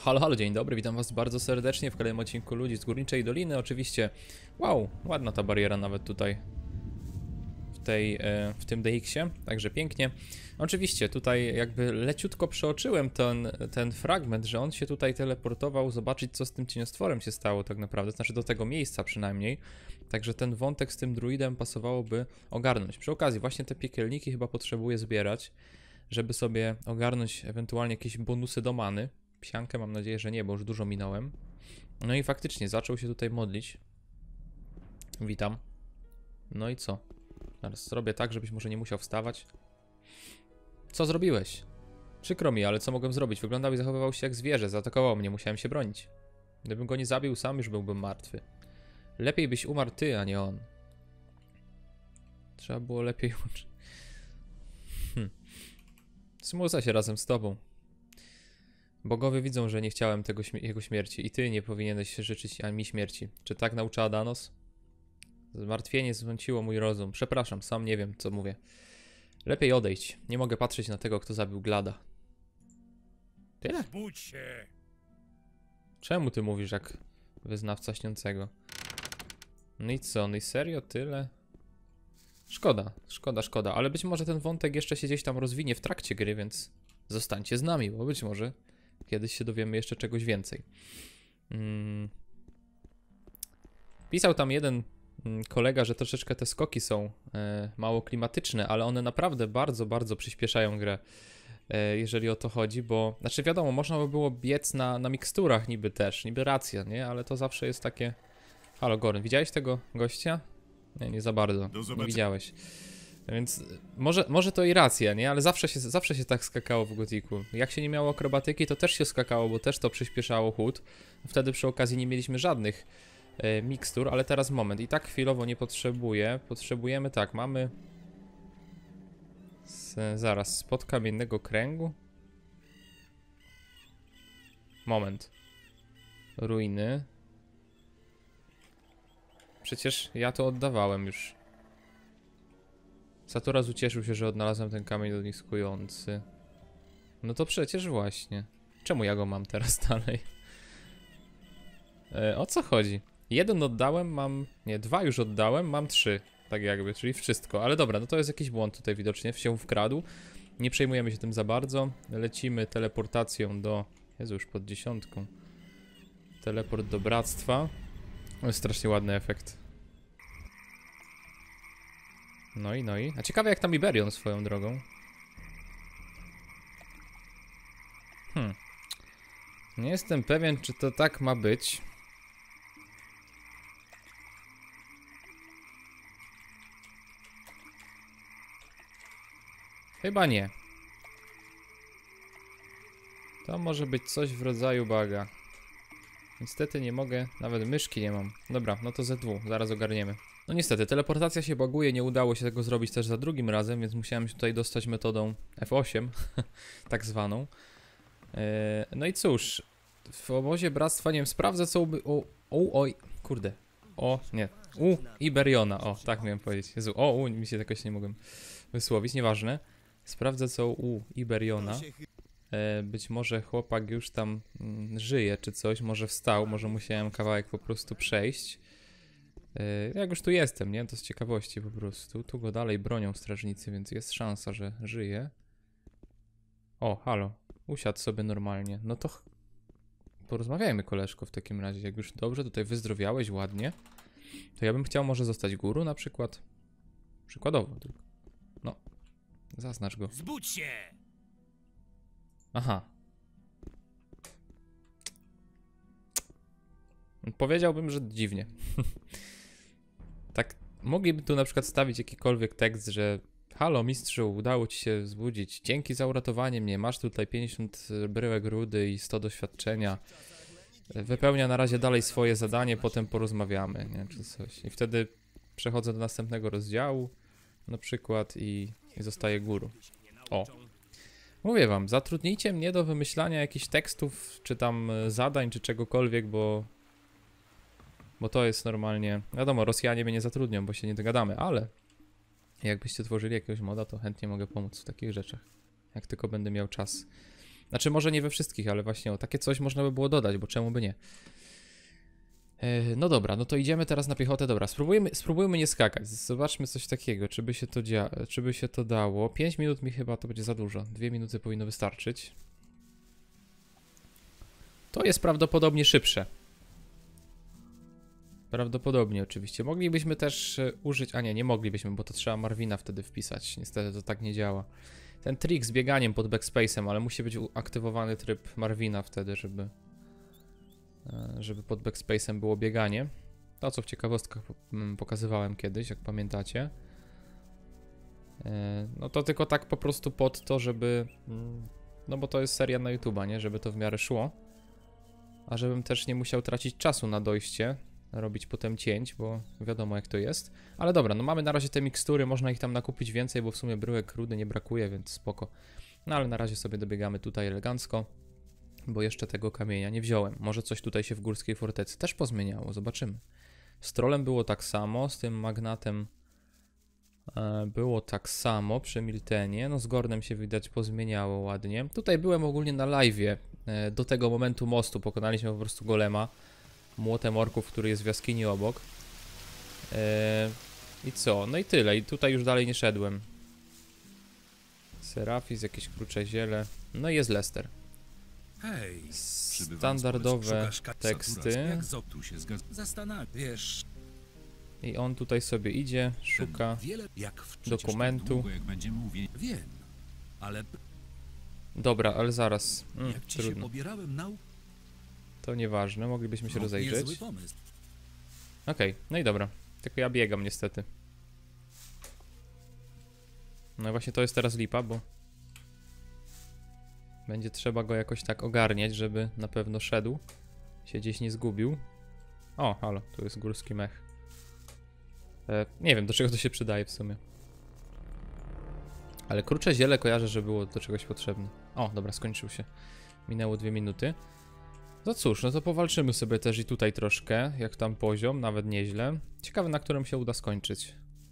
Halo, halo, dzień dobry, witam was bardzo serdecznie w kolejnym odcinku Ludzi z Górniczej Doliny. Oczywiście, wow, ładna ta bariera nawet tutaj w tym DX-ie, także pięknie. Oczywiście tutaj jakby leciutko przeoczyłem ten fragment, że on się tutaj teleportował, zobaczyć co z tym cieniostworem się stało tak naprawdę, znaczy do tego miejsca przynajmniej. Także ten wątek z tym druidem pasowałoby ogarnąć. Przy okazji właśnie te piekielniki chyba potrzebuję zbierać, żeby sobie ogarnąć ewentualnie jakieś bonusy do many. Psiankę mam nadzieję, że nie, bo już dużo minąłem. No i faktycznie zaczął się tutaj modlić. Witam. No i co? Teraz zrobię tak, żebyś może nie musiał wstawać. Co zrobiłeś? Przykro mi, ale co mogłem zrobić? Wyglądał i zachowywał się jak zwierzę, zaatakował mnie, musiałem się bronić. Gdybym go nie zabił, sam już byłbym martwy. Lepiej byś umarł ty, a nie on. Trzeba było lepiej uczyć. Smucę się razem z tobą. Bogowie widzą, że nie chciałem jego śmierci i ty nie powinieneś życzyć mi śmierci. Czy tak nauczała Danos? Zmartwienie zmąciło mój rozum. Przepraszam, sam nie wiem, co mówię. Lepiej odejść. Nie mogę patrzeć na tego, kto zabił Glada. Tyle? Zbudź się! Czemu ty mówisz jak wyznawca śniącego? No i co? No i serio? Tyle? Szkoda, szkoda. Ale być może ten wątek jeszcze się gdzieś tam rozwinie w trakcie gry, więc zostańcie z nami, bo być może kiedyś się dowiemy jeszcze czegoś więcej. Pisał tam jeden kolega, że troszeczkę te skoki są mało klimatyczne, ale one naprawdę bardzo przyspieszają grę, jeżeli o to chodzi, bo, znaczy wiadomo, można by było biec na miksturach niby też, niby racja, nie? Ale to zawsze jest takie... Halo, Gorn, widziałeś tego gościa? Nie za bardzo, nie widziałeś. Więc może to i racja, nie? Ale zawsze się tak skakało w Gothicu. Jak się nie miało akrobatyki, to też się skakało, bo też to przyspieszało chód. Wtedy przy okazji nie mieliśmy żadnych mikstur, ale teraz moment. I tak chwilowo nie potrzebuję. Potrzebujemy, tak, mamy... Zaraz, spod kamiennego kręgu? Moment. Ruiny. Przecież ja to oddawałem już. Saturas ucieszył się, że odnalazłem ten kamień ogniskujący. No to przecież właśnie. Czemu ja go mam teraz dalej? O co chodzi? Jeden oddałem, mam... Nie, dwa już oddałem, mam trzy. Tak jakby, czyli wszystko. Ale dobra, no to jest jakiś błąd tutaj widocznie. Się wkradł. Nie przejmujemy się tym za bardzo. Lecimy teleportacją do... Jezu, już pod 10. Teleport do Bractwa. To jest strasznie ładny efekt. No i. A ciekawe jak tam Iberion swoją drogą. Nie jestem pewien, czy to tak ma być. Chyba nie. To może być coś w rodzaju baga. Niestety nie mogę, nawet myszki nie mam. Dobra, no to Z2, zaraz ogarniemy. No niestety, teleportacja się baguje, nie udało się tego zrobić też za drugim razem, więc musiałem się tutaj dostać metodą F8, tak zwaną. No i cóż, w obozie Bractwa, nie wiem, sprawdzę co oj, kurde. O, nie, u Iberiona, o, tak miałem powiedzieć. Jezu, mi się jakoś nie mogłem wysłowić, nieważne. Sprawdzę co u Iberiona. Być może chłopak już tam żyje czy coś, może wstał, może musiałem kawałek po prostu przejść. Jak już tu jestem, nie? To z ciekawości po prostu. Tu go dalej bronią strażnicy, więc jest szansa, że żyje. O, halo. Usiadł sobie normalnie. No to porozmawiajmy, koleżko, w takim razie. Jak już dobrze tutaj wyzdrowiałeś ładnie, to ja bym chciał może zostać guru na przykład. Przykładowo tylko. No. Zaznacz go. Zbudź się! Aha. Powiedziałbym, że dziwnie. Tak, mogliby tu na przykład stawić jakikolwiek tekst, że halo mistrzu, udało ci się wzbudzić. Dzięki za uratowanie mnie. Masz tutaj 50 bryłek rudy i 100 doświadczenia. Wypełnia na razie dalej swoje zadanie, potem porozmawiamy, nie? Czy coś. I wtedy przechodzę do następnego rozdziału na przykład i zostaję guru. O. Mówię wam, zatrudnijcie mnie do wymyślania jakichś tekstów, czy tam zadań, czy czegokolwiek, bo to jest normalnie... Wiadomo, Rosjanie mnie nie zatrudnią, bo się nie dogadamy, ale jakbyście tworzyli jakiegoś moda, to chętnie mogę pomóc w takich rzeczach, jak tylko będę miał czas. Znaczy może nie we wszystkich, ale właśnie o takie coś można by było dodać, bo czemu by nie. No dobra, no to idziemy teraz na piechotę. Dobra, spróbujmy nie skakać. Zobaczmy coś takiego, czy by się to dało. 5 minut mi chyba to będzie za dużo. 2 minuty powinno wystarczyć. To jest prawdopodobnie szybsze. Prawdopodobnie oczywiście. Moglibyśmy też użyć... A nie moglibyśmy, bo to trzeba Marvina wtedy wpisać. Niestety to tak nie działa. Ten trik z bieganiem pod backspace'em, ale musi być aktywowany tryb Marvina wtedy, żeby pod backspace'em było bieganie. To, co w ciekawostkach pokazywałem kiedyś, jak pamiętacie. No to tylko tak po prostu pod to, żeby... No bo to jest seria na YouTube'a, nie? Żeby to w miarę szło. A żebym też nie musiał tracić czasu na dojście, robić potem cięć, bo wiadomo jak to jest. Ale dobra, no mamy na razie te mikstury, można ich tam nakupić więcej, bo w sumie bryłek rudy nie brakuje, więc spoko. No ale na razie sobie dobiegamy tutaj elegancko, bo jeszcze tego kamienia nie wziąłem. Może coś tutaj się w Górskiej Fortecy też pozmieniało, zobaczymy. Z trolem było tak samo, z tym magnatem było tak samo przy Miltenie. No z Gornem się widać pozmieniało ładnie. Tutaj byłem ogólnie na live'ie do tego momentu mostu, pokonaliśmy po prostu golema. Młotem orków, który jest w jaskini obok. I co? No i tyle. I tutaj już dalej nie szedłem. Serafis, jakieś krucze ziele. No i jest Lester. Hej, Standardowe teksty. Wiesz, I on tutaj sobie idzie, szuka dokumentu. Wiem, ale Dobra, ale zaraz. jak ci się Trudno. pobierałem na... To nieważne, moglibyśmy się Niezły rozejrzeć. pomysł. Okej, no i dobra. Tylko ja biegam niestety. No i właśnie to jest teraz lipa, bo będzie trzeba go jakoś tak ogarniać, żeby na pewno szedł. Się gdzieś nie zgubił. O, halo, tu jest górski mech. Nie wiem, do czego to się przydaje w sumie. Ale krucze ziele kojarzę, że było do czegoś potrzebne. O, dobra, skończył się. Minęło 2 minuty. No cóż, no to powalczymy sobie też i tutaj troszkę, jak tam poziom, nawet nieźle. Ciekawe, na którym się uda skończyć.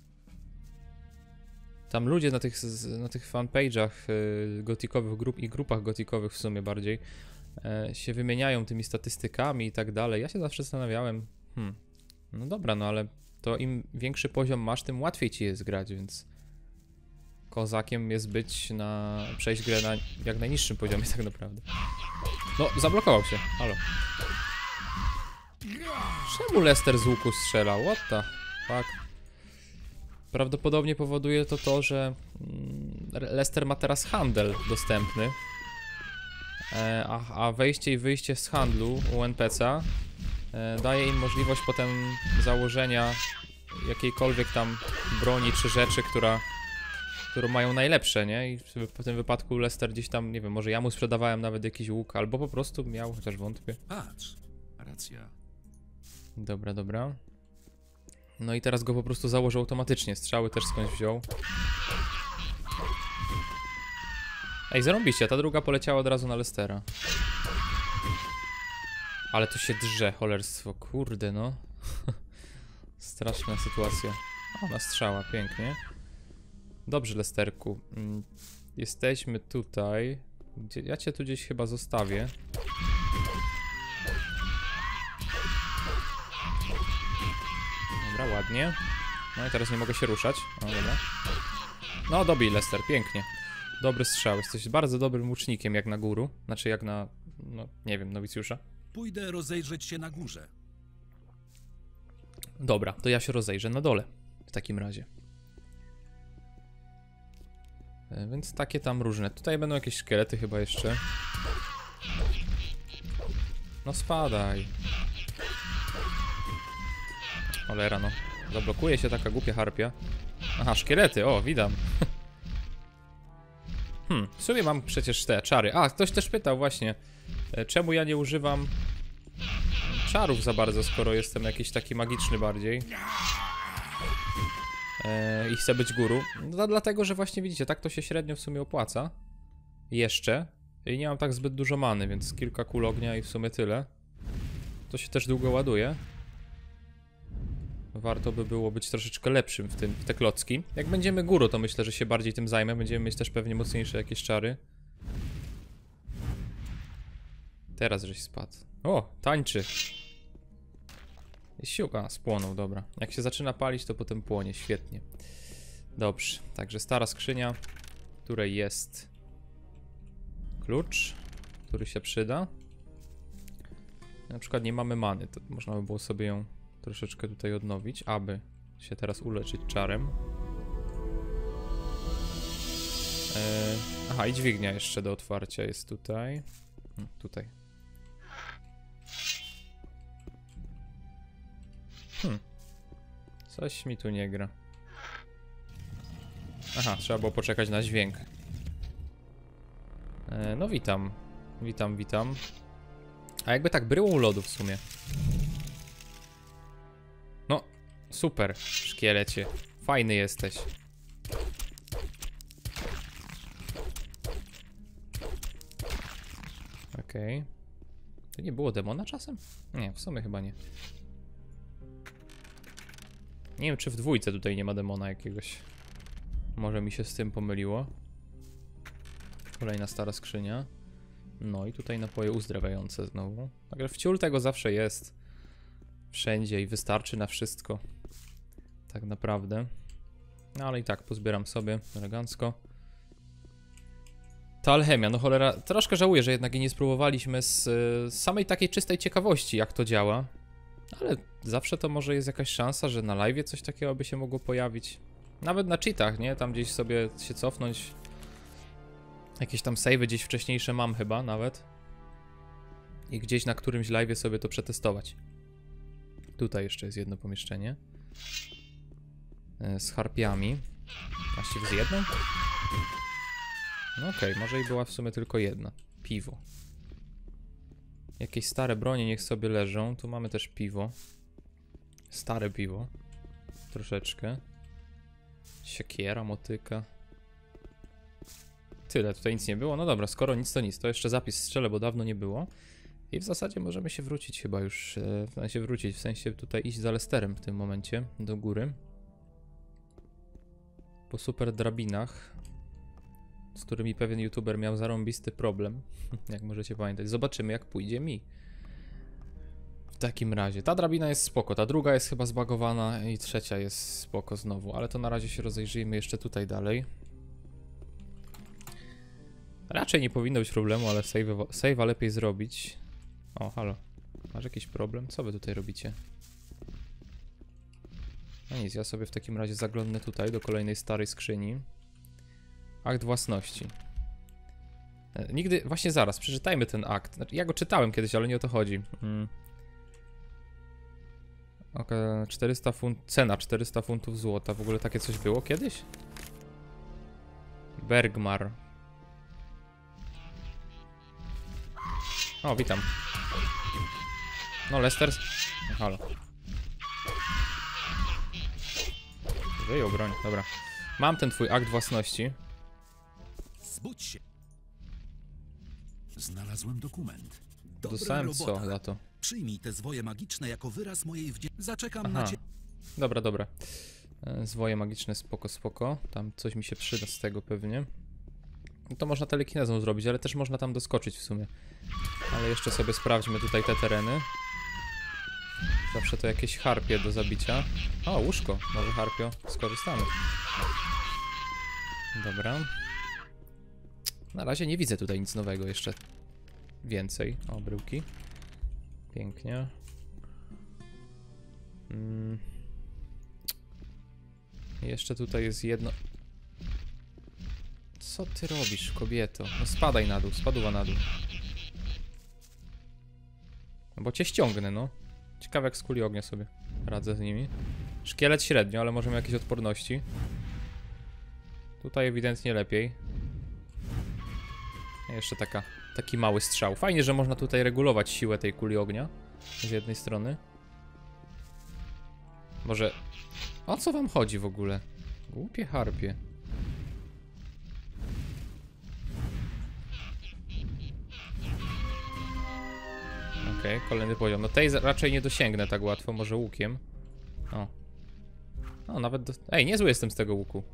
Tam ludzie na tych fanpage'ach gotikowych grup i grupach gotikowych w sumie bardziej się wymieniają tymi statystykami i tak dalej. Ja się zawsze zastanawiałem, no dobra, no ale to im większy poziom masz, tym łatwiej ci jest grać, więc kozakiem jest przejść grę na jak najniższym poziomie tak naprawdę. No, zablokował się, halo. Czemu Lester z łuku strzelał? What the fuck? Prawdopodobnie powoduje to, że Lester ma teraz handel dostępny. A wejście i wyjście z handlu u NPC-a daje im możliwość potem założenia jakiejkolwiek tam broni czy rzeczy, którą mają najlepsze, nie? I w tym wypadku Lester gdzieś tam, nie wiem, może ja mu sprzedawałem nawet jakiś łuk, albo po prostu miał, chociaż wątpię. Patrz, racja. Dobra, dobra. No i teraz go po prostu założył automatycznie, strzały też skądś wziął. Ej, zarąbiście, ta druga poleciała od razu na Lestera. Ale to się drze, cholerstwo, kurde no. Straszna sytuacja. O, na strzała, pięknie. Dobrze, Lesterku. Jesteśmy tutaj. Ja cię tu gdzieś chyba zostawię. Dobra, ładnie. No i teraz nie mogę się ruszać. O, dobra. No, dobij, Lester, pięknie. Dobry strzał. Jesteś bardzo dobrym łucznikiem, jak na guru. Znaczy, jak na, no, nie wiem, nowicjusza. Pójdę rozejrzeć się na górze. Dobra, to ja się rozejrzę na dole. W takim razie. Więc takie tam różne. Tutaj będą jakieś szkielety chyba jeszcze. No spadaj. Cholera no. Zablokuje się taka głupia harpia. Aha, szkielety, o, widam. W sumie mam przecież te czary. A, ktoś też pytał właśnie, czemu ja nie używam czarów za bardzo, skoro jestem jakiś taki magiczny bardziej. I chcę być guru. No, dlatego, że właśnie widzicie, tak to się średnio w sumie opłaca. Jeszcze. I nie mam tak zbyt dużo many, więc kilka kul ognia i w sumie tyle. To się też długo ładuje. Warto by było być troszeczkę lepszym w te klocki. Jak będziemy guru, to myślę, że się bardziej tym zajmę. Będziemy mieć też pewnie mocniejsze jakieś czary. Teraz żeś spadł. O, tańczy. Siuka, spłonął, dobra. Jak się zaczyna palić, to potem płonie, świetnie. Dobrze, także stara skrzynia, w której jest klucz, który się przyda. Na przykład nie mamy many, to można by było sobie ją troszeczkę tutaj odnowić, aby się teraz uleczyć czarem. Aha, i dźwignia jeszcze do otwarcia jest tutaj. Tutaj. Coś mi tu nie gra. Aha, trzeba było poczekać na dźwięk. No witam. Witam. A jakby tak bryłą lodu w sumie. No, super, szkielecie. Fajny jesteś. Okej. To nie było demona czasem? Nie, w sumie chyba nie. Nie wiem, czy w dwójce tutaj nie ma demona jakiegoś. Może mi się z tym pomyliło. Kolejna stara skrzynia. No i tutaj napoje uzdrawiające znowu. Także wciół tego zawsze jest. Wszędzie i wystarczy na wszystko. Tak naprawdę. No ale i tak pozbieram sobie elegancko. Ta alchemia, no cholera, troszkę żałuję, że jednak jej nie spróbowaliśmy z samej takiej czystej ciekawości, jak to działa. Ale zawsze to może jest jakaś szansa, że na live'ie coś takiego by się mogło pojawić. Nawet na cheatach, nie? Tam gdzieś sobie się cofnąć. Jakieś tam save'y gdzieś wcześniejsze mam chyba nawet. I gdzieś na którymś live'ie sobie to przetestować. Tutaj jeszcze jest jedno pomieszczenie. Z harpiami. Właściwie z jedną? No okej, może i była w sumie tylko jedna. Piwo. Jakieś stare bronie niech sobie leżą. Tu mamy też piwo. Stare piwo. Troszeczkę. Siekiera, motyka. Tyle, tutaj nic nie było. No dobra, skoro nic to nic, to jeszcze zapis strzelę, bo dawno nie było. I w zasadzie możemy się wrócić chyba już. W sensie tutaj iść za Lesterem w tym momencie, do góry. Po super drabinach, z którymi pewien youtuber miał zarąbisty problem, jak możecie pamiętać. Zobaczymy, jak pójdzie mi. W takim razie, ta drabina jest spoko, ta druga jest chyba zbagowana i trzecia jest spoko znowu, ale to na razie się rozejrzyjmy jeszcze tutaj dalej. Raczej nie powinno być problemu, ale save'a lepiej zrobić. O, halo. Masz jakiś problem? Co wy tutaj robicie? No nic, ja sobie w takim razie zaglądnę tutaj do kolejnej starej skrzyni. Akt własności. Nigdy... Właśnie zaraz, przeczytajmy ten akt. Znaczy, ja go czytałem kiedyś, ale nie o to chodzi. Okay, 400 cena 400 funtów złota. W ogóle takie coś było kiedyś? Bergmar. O, witam. No, Lester. No, halo. Wyjął broń, dobra. Mam ten twój akt własności. Zbudź się. Znalazłem dokument. Dostałem co za to? Przyjmij te zwoje magiczne jako wyraz mojej wdzięczności. Zaczekam na ciebie. Dobra. Zwoje magiczne, spoko. Tam coś mi się przyda z tego pewnie. To można telekinezą zrobić, ale też można tam doskoczyć w sumie. Ale jeszcze sobie sprawdźmy tutaj te tereny. Zawsze to jakieś harpie do zabicia. O, łóżko. Może harpio skorzystamy. Dobra. Na razie nie widzę tutaj nic nowego jeszcze. Więcej. O, bryłki. Pięknie. Jeszcze tutaj jest jedno... Co ty robisz, kobieto? No spadaj na dół, spadła na dół. No bo cię ściągnę, no. Ciekawe jak z kuli ognia sobie radzę z nimi. Szkielet średnio, ale możemy jakieś odporności. Tutaj ewidentnie lepiej. Jeszcze taki mały strzał. Fajnie, że można tutaj regulować siłę tej kuli ognia. Z jednej strony. Może... O co wam chodzi w ogóle? Głupie harpie. Okej, kolejny poziom. No tej raczej nie dosięgnę tak łatwo, może łukiem. O, nawet Ej, niezły jestem z tego łuku.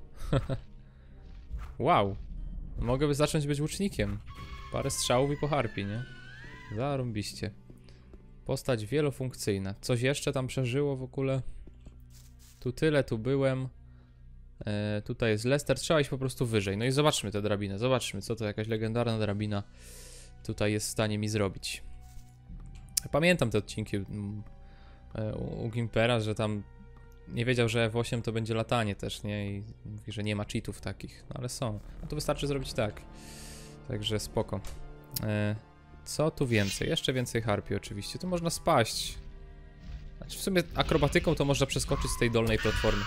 Wow. Mogę zacząć być łucznikiem. Parę strzałów i po harpie, nie? Zarąbiście. Postać wielofunkcyjna. Coś jeszcze tam przeżyło w ogóle? Tu tyle, tu byłem. Tutaj jest Lester. Trzeba iść po prostu wyżej. No i zobaczmy tę drabinę. Zobaczmy, co to jakaś legendarna drabina tutaj jest w stanie mi zrobić. Pamiętam te odcinki u Gimpera, że tam nie wiedział, że F8 to będzie latanie też, nie? I mówi, że nie ma cheatów takich. No ale są. No to wystarczy zrobić tak. Także spoko. Co tu więcej? Jeszcze więcej harpii oczywiście. Tu można spaść. Znaczy w sumie akrobatyką to można przeskoczyć z tej dolnej platformy.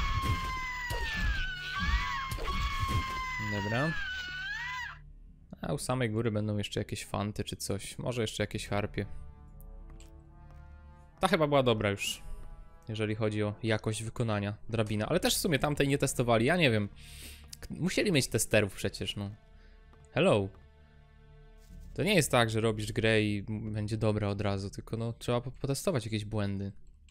Dobra. A u samej góry będą jeszcze jakieś fanty czy coś. Może jeszcze jakieś harpie. Ta chyba była dobra już, jeżeli chodzi o jakość wykonania drabina. Ale też w sumie tamtej nie testowali, ja nie wiem. Musieli mieć testerów przecież, no. Hello. To nie jest tak, że robisz grę i będzie dobra od razu, tylko no trzeba potestować jakieś błędy.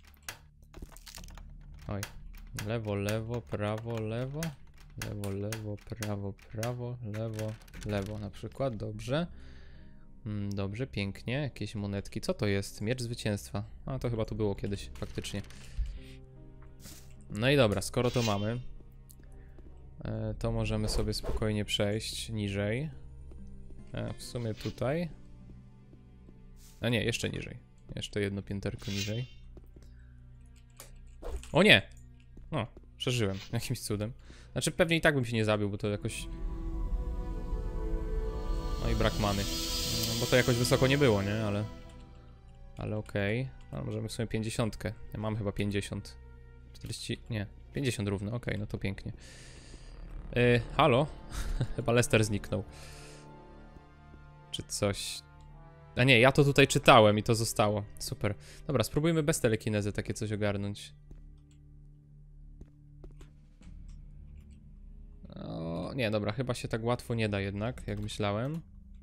Oj. Lewo, lewo, prawo, lewo. Lewo, lewo, prawo, prawo, lewo, lewo na przykład, dobrze. Dobrze, pięknie, jakieś monetki. Co to jest? Miecz zwycięstwa. A to chyba tu było kiedyś, faktycznie. No i dobra, skoro to mamy, to możemy sobie spokojnie przejść niżej. W sumie tutaj. A nie, jeszcze niżej. Jeszcze jedno pięterko niżej. O nie! O, przeżyłem jakimś cudem. Znaczy pewnie i tak bym się nie zabił, bo to jakoś... No i brak many. No, bo to jakoś wysoko nie było, nie? Ale okej. No, możemy w sumie 50. Ja mam chyba 50. 40... nie. 50 równo, okej, no to pięknie. Halo? Chyba Lester zniknął. Czy coś... A nie, ja to tutaj czytałem i to zostało. Super. Dobra, spróbujmy bez telekinezy takie coś ogarnąć. O, nie, dobra, chyba się tak łatwo nie da jednak, jak myślałem.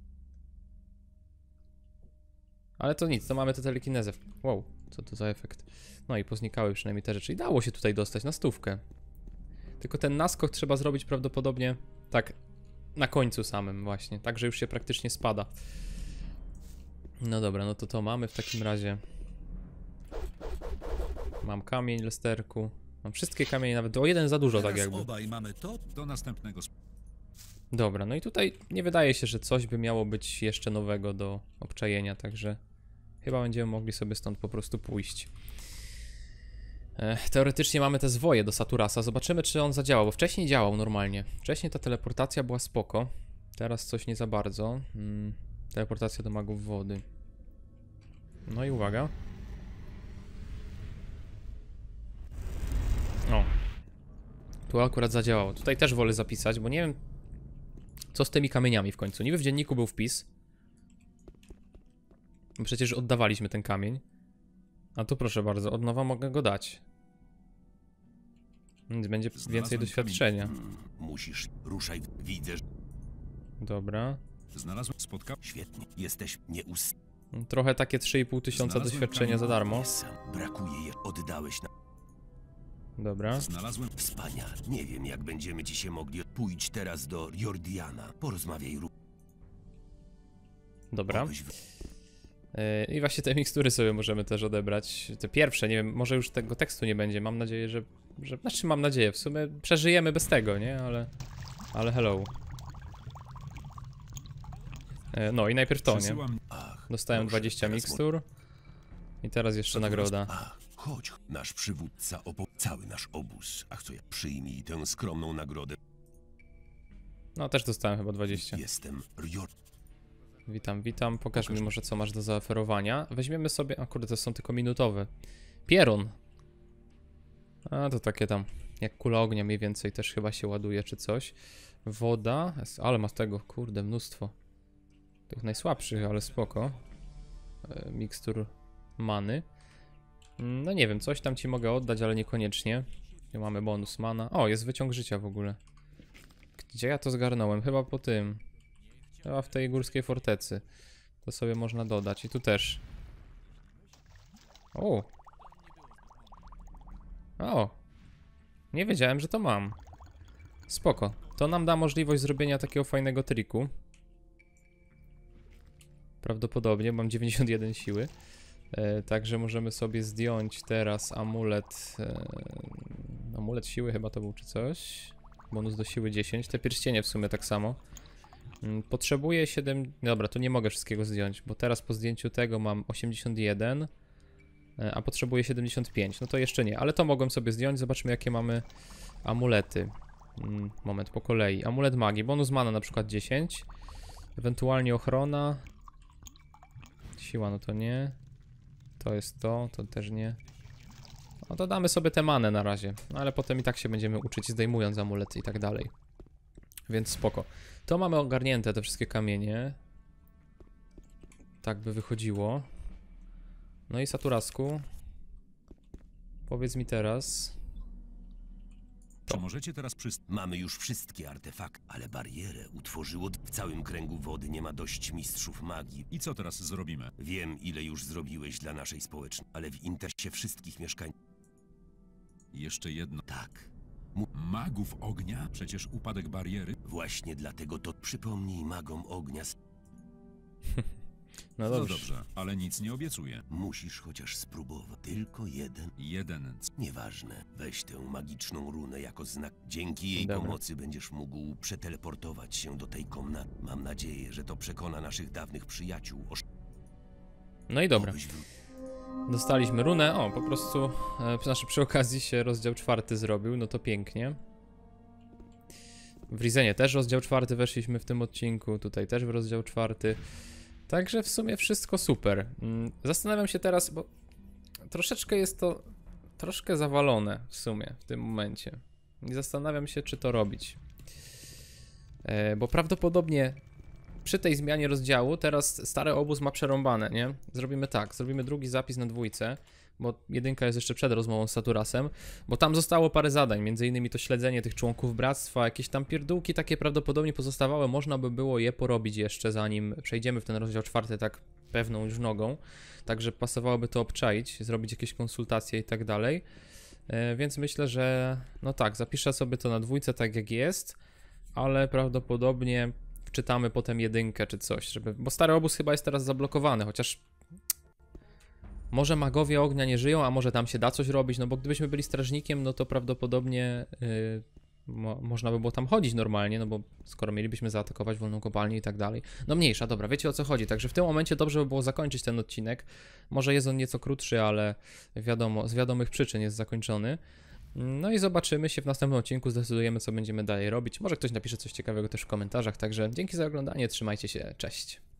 Ale to nic, to mamy tę telekinezę. Wow, co to za efekt. No i poznikały przynajmniej te rzeczy. I dało się tutaj dostać na 100. Tylko ten naskok trzeba zrobić prawdopodobnie tak na końcu samym właśnie, tak, że już się praktycznie spada. No dobra, no to mamy w takim razie. Mam kamień, Lesterku. Mam wszystkie kamienie, nawet o jeden za dużo, tak jakby. Obaj mamy to do następnego. Dobra, no i tutaj nie wydaje się, że coś by miało być jeszcze nowego do obczajenia, także chyba będziemy mogli sobie stąd po prostu pójść. Teoretycznie mamy te zwoje do Saturasa, zobaczymy czy on zadziała, bo wcześniej działał normalnie. Wcześniej ta teleportacja była spoko, teraz coś nie za bardzo. Teleportacja do magów wody. No i uwaga. O. Tu akurat zadziałało. Tutaj też wolę zapisać, bo nie wiem co z tymi kamieniami w końcu. Niby w dzienniku był wpis. Przecież oddawaliśmy ten kamień. A tu proszę bardzo, od nowa mogę go dać. Więc będzie więcej doświadczenia. Musisz, ruszaj, widzę. Dobra. Znalazłem, spotkał. Świetnie, jesteś Trochę takie 3,5 tysiąca Znalazłem doświadczenia kamień. za darmo. sam. Brakuje je, oddałeś na... Dobra. Znalazłem. Wspaniale. Nie wiem, jak będziemy ci się mogli... Pójdź teraz do Jordiana. Porozmawiaj Dobra. obyś... I właśnie te mikstury sobie możemy też odebrać. Te pierwsze, nie wiem, może już tego tekstu nie będzie. Mam nadzieję, że znaczy mam nadzieję, w sumie przeżyjemy bez tego, nie? Ale hello. No i najpierw to, nie? Przesyłam. Ach, Dostałem proszę, 20 teraz mikstur. I teraz jeszcze nagroda. Ach, chodź, nasz przywódca cały nasz obóz. Ach, co ja przyjmij tę skromną nagrodę. No też dostałem chyba 20. Jestem Rior... Witam, witam. Pokaż mi może co masz do zaoferowania. Weźmiemy sobie... A kurde, to są tylko minutowe. Pierun. A to takie tam... Jak kula ognia mniej więcej też chyba się ładuje czy coś. Woda. Ale ma tego, kurde, mnóstwo. Tych najsłabszych, ale spoko. Mikstur many. No nie wiem, coś tam ci mogę oddać, ale niekoniecznie. Tu mamy bonus mana. O, jest wyciąg życia w ogóle. Gdzie ja to zgarnąłem? Chyba po tym. Chyba w tej górskiej fortecy. To sobie można dodać. I tu też. O! O! Nie wiedziałem, że to mam. Spoko. To nam da możliwość zrobienia takiego fajnego triku. Prawdopodobnie, mam 91 siły. Także możemy sobie zdjąć teraz amulet. Amulet siły chyba to był czy coś. Bonus do siły 10. Te pierścienie w sumie tak samo. Potrzebuję 7... Dobra, tu nie mogę wszystkiego zdjąć, bo teraz po zdjęciu tego mam 81, a potrzebuję 75. No to jeszcze nie, ale to mogłem sobie zdjąć. Zobaczmy, jakie mamy amulety. Moment, po kolei. Amulet magii, bonus mana na przykład 10. Ewentualnie ochrona. Siła, no to nie. To jest to też nie. No to damy sobie tę manę na razie, no ale potem i tak się będziemy uczyć, zdejmując amulety i tak dalej. Więc spoko. To mamy ogarnięte, te wszystkie kamienie. Tak by wychodziło. No i Saturasku, powiedz mi teraz. Czy możecie teraz Mamy już wszystkie artefakty, ale barierę utworzyło... W całym kręgu wody nie ma dość mistrzów magii. I co teraz zrobimy? Wiem, ile już zrobiłeś dla naszej społeczności, ale w interesie wszystkich mieszkańców... Jeszcze jedno. Tak, Magów ognia? Przecież upadek bariery. właśnie dlatego to przypomnij magom ognia... No No dobrze. dobrze, ale nic nie obiecuję. Musisz chociaż spróbować. Tylko jeden. Jeden. Nieważne. Weź tę magiczną runę jako znak. Dzięki jej Dobra. pomocy będziesz mógł przeteleportować się do tej komnaty. Mam nadzieję, że to przekona naszych dawnych przyjaciół o... No i dobra. Obyś Dostaliśmy runę. O, po prostu przy okazji się rozdział 4 zrobił, no to pięknie. W Rizenie też rozdział 4 weszliśmy w tym odcinku, tutaj też w rozdział 4. Także w sumie wszystko super. Zastanawiam się teraz, bo troszeczkę jest to troszkę zawalone w sumie w tym momencie. I zastanawiam się, czy to robić. Bo prawdopodobnie przy tej zmianie rozdziału teraz stary obóz ma przerąbane, nie? Zrobimy tak, zrobimy drugi zapis na 2, bo 1 jest jeszcze przed rozmową z Saturasem, bo tam zostało parę zadań, między innymi to śledzenie tych członków bractwa, jakieś tam pierdółki takie prawdopodobnie pozostawały, można by było je porobić jeszcze zanim przejdziemy w ten rozdział 4 tak pewną już nogą, także pasowałoby to obczaić, zrobić jakieś konsultacje i tak dalej, więc myślę, że no tak, zapiszę sobie to na 2 tak jak jest, ale prawdopodobnie wczytamy potem 1 czy coś, bo stary obóz chyba jest teraz zablokowany, chociaż może magowie ognia nie żyją, a może tam się da coś robić, no bo gdybyśmy byli strażnikiem, no to prawdopodobnie można by było tam chodzić normalnie, no bo skoro mielibyśmy zaatakować wolną kopalnię i tak dalej. No mniejsza, dobra, wiecie o co chodzi, także w tym momencie dobrze by było zakończyć ten odcinek. Może jest on nieco krótszy, ale wiadomo, z wiadomych przyczyn jest zakończony. No i zobaczymy się w następnym odcinku, zdecydujemy co będziemy dalej robić. Może ktoś napisze coś ciekawego też w komentarzach, także dzięki za oglądanie, trzymajcie się, cześć.